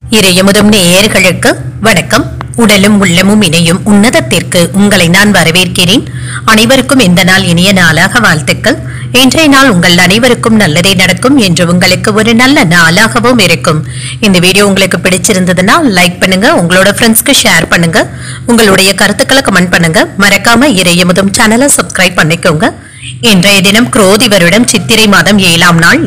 இறையமுதும் நேயர்களுக்கு வணக்கம். உடலும் உள்ளமும் இணையும் உன்னதத்திற்கு உங்களை நான் வரவேற்கிறேன். அனைவருக்கும் இந்த நாள் இனிய நாளாக வாழ்த்துக்கள். இன்றைய நாள் உங்கள் அனைவருக்கும் நல்லதே நடக்கும் என்று உங்களுக்கு ஒரு நல்ல நாளாகவும் இருக்கும். இந்த வீடியோ உங்களுக்கு பிடிச்சிருந்ததுன்னா லைக் பண்ணுங்க, உங்களோட ஃப்ரெண்ட்ஸ்க்கு ஷேர் பண்ணுங்க, உங்களுடைய கருத்துக்களை கமெண்ட் பண்ணுங்க. மறக்காம இறையமுதும் சேனலை சப்ஸ்கிரைப் பண்ணிக்கோங்க. இன்றைய தினம் குரோதி வருடம் சித்திரை மாதம் 7ஆம் நாள்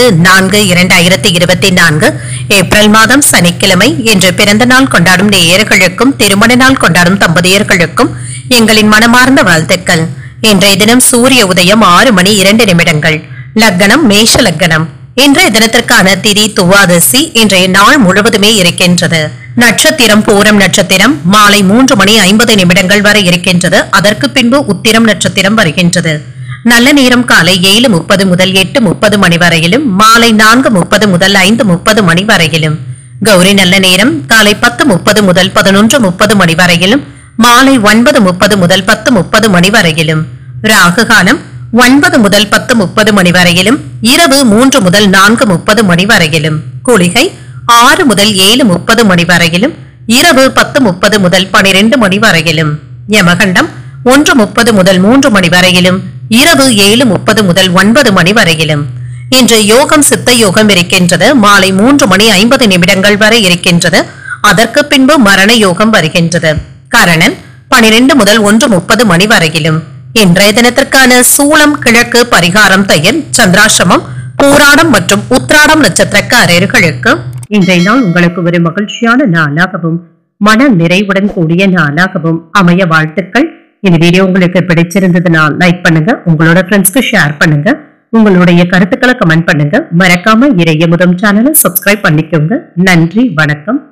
20/4/2024 ஏப்ரல் மாதம் சனிக்கிழமை. இன்று பிறந்த நாள் கொண்டாடும் நேயர்களுக்கும் திருமண நாள் கொண்டாடும் தம்பதியர்களுக்கும் எங்களின் மனமார்ந்த வாழ்த்துக்கள். இன்றைய தினம் சூரிய உதயம் 6:02. லக்னம் மேஷ லக்னம். இன்றைய தினத்திற்கான திதி துவாதசி. இன்றைய நாள் முழுவதுமே இருக்கின்றது. நட்சத்திரம் பூரம் நட்சத்திரம் மாலை 3:50 வரை இருக்கின்றது. அதற்கு பின்பு உத்திரம் நட்சத்திரம் வருகின்றது. நல்ல நேரம் காலை 7:30 முதல் 8:30 மணி வரையிலும், மாலை 4:30 முதல் 5:30 மணி வரையிலும். கௌரி நல்ல நேரம் காலை 10:30 முதல் 11:30 மணி வரையிலும், மாலை 9:30 முதல் 10:30 மணி வரையிலும். ராகு காலம் 9 முதல் 10:30 மணி வரையிலும், இரவு 3 முதல் 4:30 மணி வரையிலும். குளிகை 6 முதல் 7:30 மணி வரையிலும், இரவு 10:30 முதல் 12 மணி வரையிலும். யமகண்டம் 1:30 முதல் 3 மணி வரையிலும், இரவு 7:30 முதல் 9 மணி வரையிலும். இன்று யோகம் சித்த யோகம் இருக்கின்றது. மாலை 3:50 வரை இருக்கின்றது. அதற்கு பின்பு மரண யோகம் வருகின்றது. கரணன் 12 முதல் 1:30 மணி வரையிலும். இன்றைய தினத்திற்கான சூளம் கிழக்கு, பரிகாரம் தயிர், சந்திராசிரமம் பூராடம் மற்றும் உத்ராடம் நட்சத்திரக்காரர்களுக்கு இன்றைய நாள் உங்களுக்கு ஒரு மகிழ்ச்சியான நாளாகவும் மன நிறைவுடன் கூடிய நாளாகவும் அமைய வாழ்த்துக்கள். இந்த வீடியோ உங்களுக்கு பிடிச்சிருந்ததுனால் லைக் பண்ணுங்க, உங்களோட ஃப்ரெண்ட்ஸ்க்கு ஷேர் பண்ணுங்க, உங்களுடைய கருத்துக்களை கமெண்ட் பண்ணுங்க. மறக்காம இறையமுதம் சேனலை சப்ஸ்கிரைப் பண்ணிக்கோங்க. நன்றி, வணக்கம்.